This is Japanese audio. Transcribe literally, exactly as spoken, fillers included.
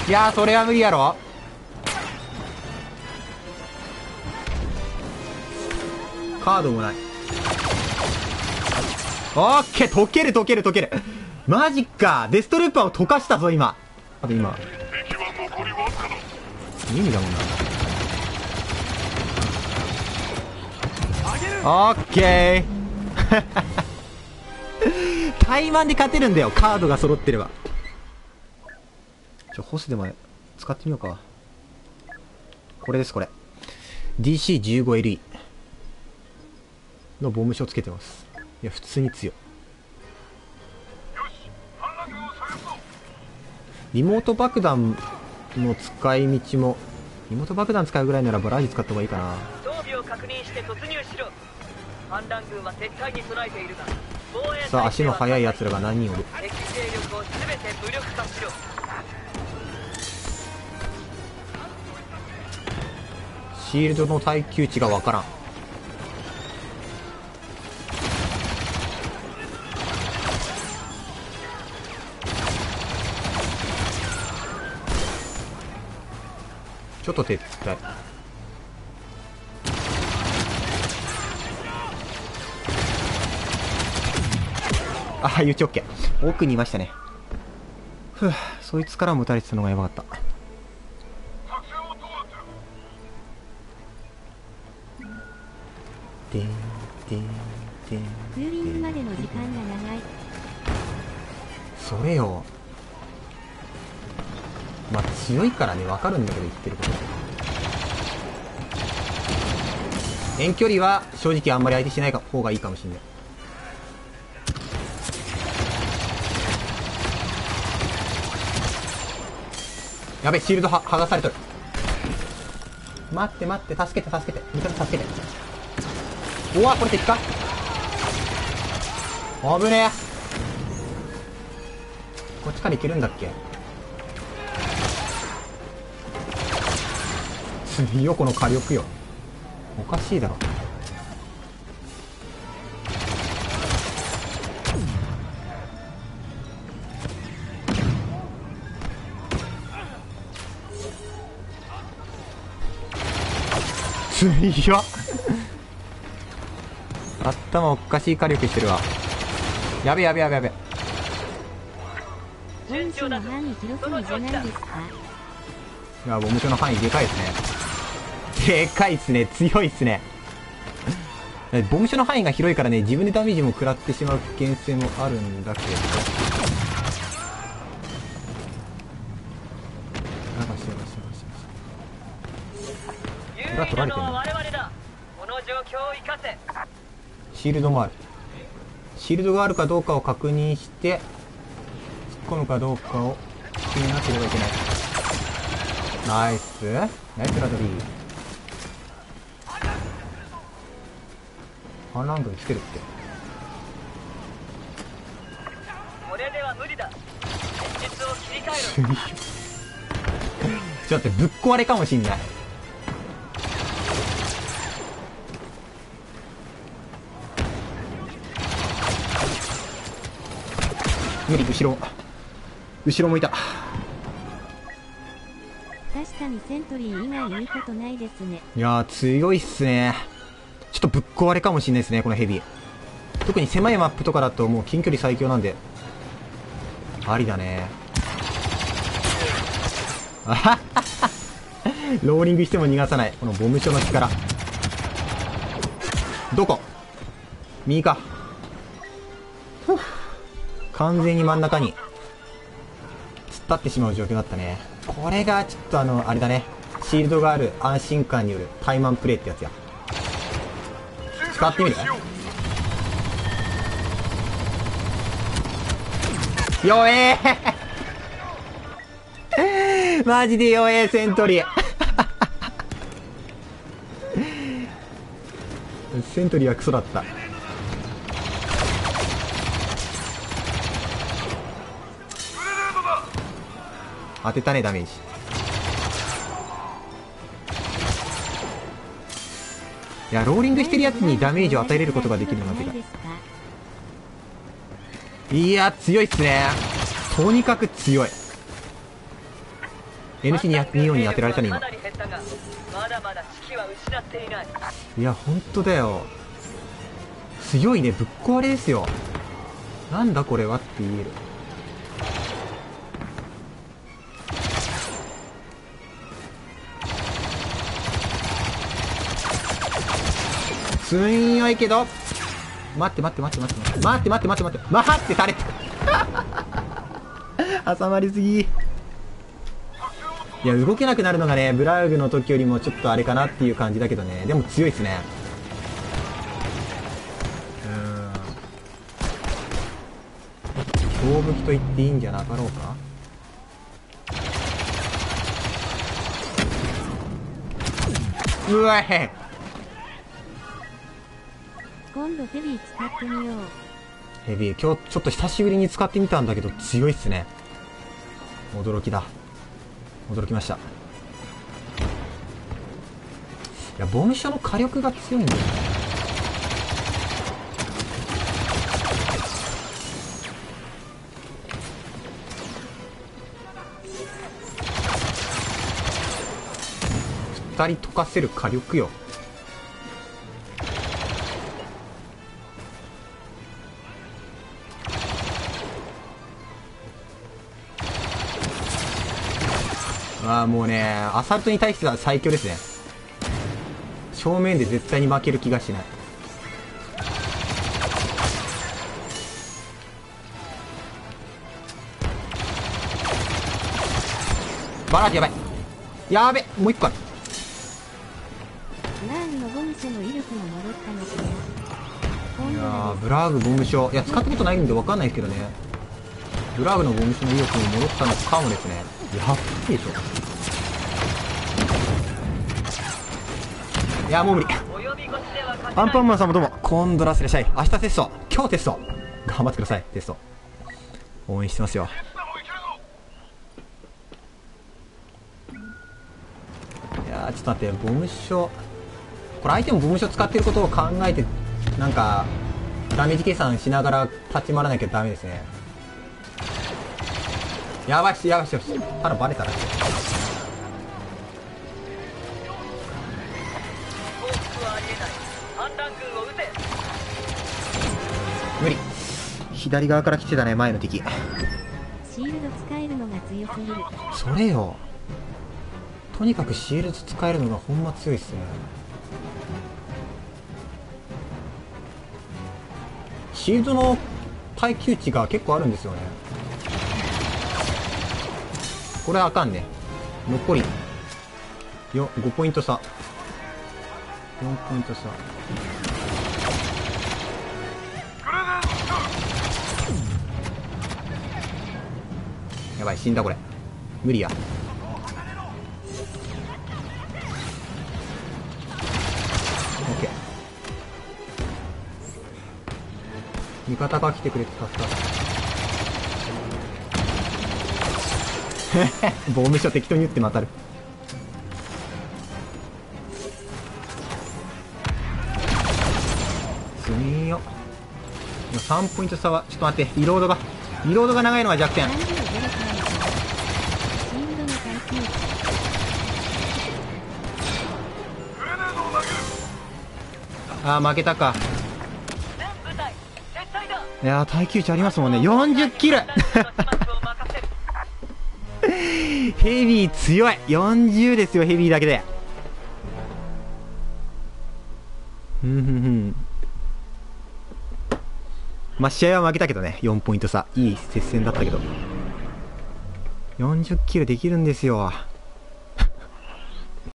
いやーそれは無理やろ。カードもない。オッケー、溶ける溶ける溶ける。マジか。デストルーパーを溶かしたぞ今。あと今意味だもんな。オッケー怠慢で勝てるんだよ、カードが揃ってれば。ちょホスでも使ってみようか。これですこれ ディーシーじゅうごエルイー のボムショつけてます。いや普通に強い。リモート爆弾の使い道も、リモート爆弾使うぐらいならバラージ使った方がいいかな。 装備を確認して突入しろ。反乱軍は撤退に備えているが、防衛さあ足の速い奴らが何人おる。 敵勢力を全て無力化しろ。 シールドの耐久値がわからん。ちょっと撤退。ああ、ゆうちオッケー。奥にいましたね。ふぅ、そいつからも撃たれてたのがやばかった。でんでんでん。 ツーリングまでの時間が長い。 それよ。まあ強いからね、わかるんだけど言ってること。遠距離は正直あんまり相手しない方がいいかもしれない。やべ、シールドは剥がされとる。待って待って、助けて助けて、味方助けて。おわ、これ敵か。危ねえ。こっちから行けるんだっけ。強いこの火力よ。おかしいだろ。強っ頭おかしい火力してるわ。やべやべやべやべ。 本州の範囲広すぎじゃないですか。 いや、ボムショの範囲でかいですね。でかいっすね。強いっすね。ボムショの範囲が広いからね、自分でダメージも食らってしまう危険性もあるんだけど。流し流し流し流し。これは取られてんの。シールドもある。シールドがあるかどうかを確認して突っ込むかどうかを気になっていればいけない。ナイスナイスラドリー。反乱軍来てるって。 これでは無理だ。戦術を切り替えろ。 ちょっと待って、ぶっ壊れかもしんない。無理。後ろ後ろ向いた。 確かにセントリー以外いいことないですね。 いやー強いっすね。ちょっとぶっ壊れかもしんないですねこのヘビー。特に狭いマップとかだともう近距離最強なんでありだね。あはははローリングしても逃がさないこのボムショの力。どこ右か。ふう完全に真ん中に突っ立ってしまう状況だったね。これがちょっとあのあれだね、シールドがある安心感による怠慢プレイってやつや。使ってみる。弱えーマジで弱えセントリーセントリーはクソだった。当てたねダメージ。いやローリングしてるやつにダメージを与えれることができるのがでかい。いや強いっすね。とにかく強い。 エヌシーにじゅうよん に当てられたね今。 かなり減ったがまだまだ士気は失っていない。 いやほんとだよ、強いね、ぶっ壊れですよ。なんだこれはって言える。強いけど、待って待って待って待って待って待って待って待って待って垂れた挟まりすぎ。いや動けなくなるのがねブラウグの時よりもちょっとあれかなっていう感じだけどね、でも強いですね。うーん、強武器と言っていいんじゃなかろうか。うわへ今度フェビー使ってみよう。 ヘビー今日ちょっと久しぶりに使ってみたんだけど強いっすね。驚きだ、驚きました。いやボムショの火力が強いんだよね。二人溶かせる火力よ。ああもうねアサルトに対しては最強ですね。正面で絶対に負ける気がしない。バラードやばい、やべ、もう一個ある。 ブラーグのボムショの威力が戻ったのかな。 いやーブラーグボムショ、いや使ったことないんで分かんないですけどね、ブラーグのボムショの威力に戻ったのかもですね。やっばいでしょ。いやもう無理。アンパンマンさんもどうもコンドラスいらっしゃい。明日テスト、今日テスト頑張ってください。テスト応援してますよ。いやーちょっと待って、ボムショ、これ相手もボムショ使ってることを考えてなんかダメージ計算しながら立ち回らなきゃダメですね。やばいしやばいし、ただバレたら無理。左側から来てたね前の敵。 シールド使えるのが強すぎる。 それよ、とにかくシールド使えるのがほんま強いっすね。シールドの耐久値が結構あるんですよね。これはあかんね。残りよごポイント差、よんポイント差。やばい、死んだこれ、無理や。オッケー、味方が来てくれて助かったボムショ適当に撃って当たる。すみーよ。さんポイント差はちょっと待って、リロードがリロードが長いのが弱点。 シールドの耐久値。 あー負けたか。いやー耐久値ありますもんね。よんじゅうキルヘビー強い。よんじゅうですよヘビーだけで。ふんふんふん。まあ試合は負けたけどね、よんポイント差、いい接戦だったけどよんじゅうキルできるんですよ。